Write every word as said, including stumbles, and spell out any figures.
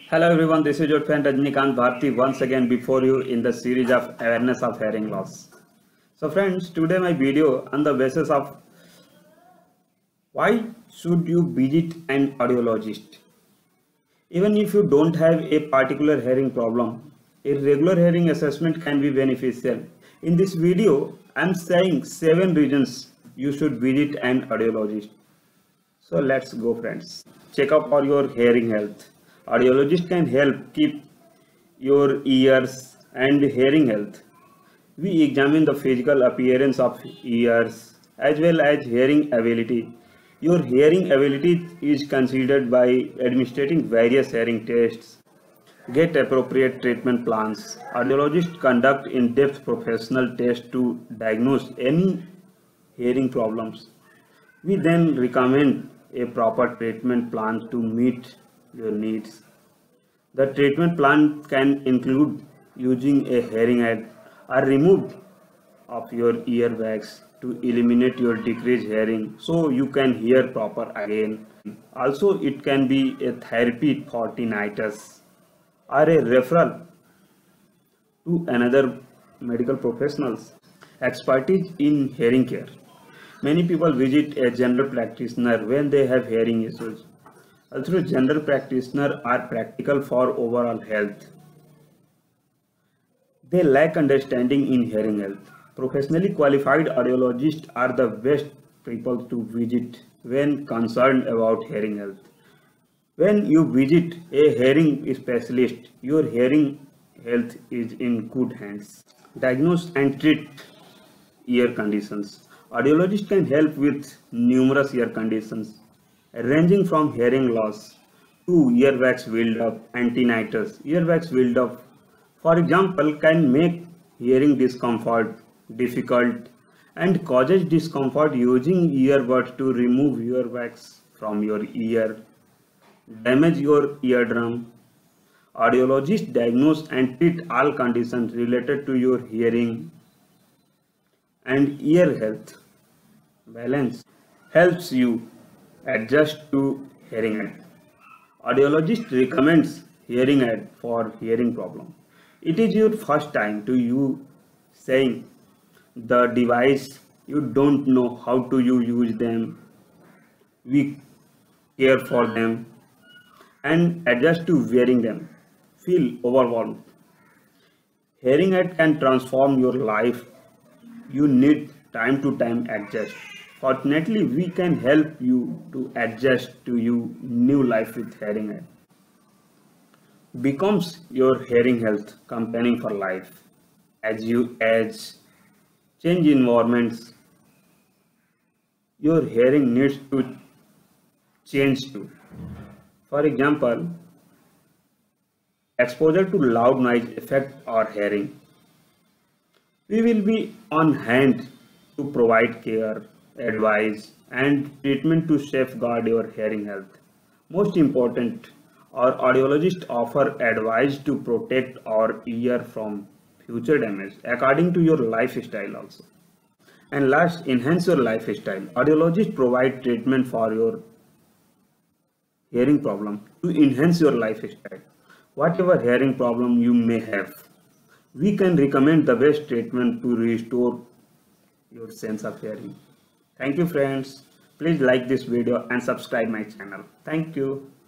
Hello everyone, this is your friend Rajnikant Bharti once again before you in the series of awareness of hearing loss. So friends, today my video on the basis of why should you visit an audiologist? Even if you don't have a particular hearing problem, a regular hearing assessment can be beneficial. In this video, I am saying seven reasons you should visit an audiologist. So let's go friends. Check up for your hearing health. Audiologist can help keep your ears and hearing health. We examine the physical appearance of ears as well as hearing ability. Your hearing ability is considered by administering various hearing tests. Get appropriate treatment plans. Audiologists conduct in-depth professional tests to diagnose any hearing problems. We then recommend a proper treatment plan to meet your needs. The treatment plan can include using a hearing aid or remove of your earwax to eliminate your decreased hearing so you can hear proper again. Also, it can be a therapy for tinnitus or a referral to another medical professionals. Expertise in hearing care. Many people visit a general practitioner when they have hearing issues. Also, general practitioners are practical for overall health. They lack understanding in hearing health. Professionally qualified audiologists are the best people to visit when concerned about hearing health. When you visit a hearing specialist, your hearing health is in good hands. Diagnose and treat ear conditions. Audiologists can help with numerous ear conditions ranging from hearing loss to earwax buildup and tinnitus. Earwax buildup, for example, can make hearing discomfort difficult and causes discomfort using earbuds to remove earwax from your ear, damage your eardrum. Audiologists diagnose and treat all conditions related to your hearing and ear health. Balance helps you adjust to hearing aid. Audiologist recommends hearing aid for hearing problem. It is your first time to you saying the device, you don't know how to you use them. We care for them and adjust to wearing them. Feel overwhelmed. Hearing aid can transform your life. You need time to time adjust. Fortunately, we can help you to adjust to your new life with hearing aid. Becomes your hearing health companion for life. As you age, change environments, your hearing needs to change too. For example, exposure to loud noise affect our hearing. We will be on hand to provide care, advice and treatment to safeguard your hearing health. Most important, our audiologists offer advice to protect our ear from future damage according to your lifestyle also. And last, enhance your lifestyle. Audiologists provide treatment for your hearing problem to enhance your lifestyle. Whatever hearing problem you may have, we can recommend the best treatment to restore your sense of hearing. Thank you friends. Please like this video and subscribe my channel. Thank you.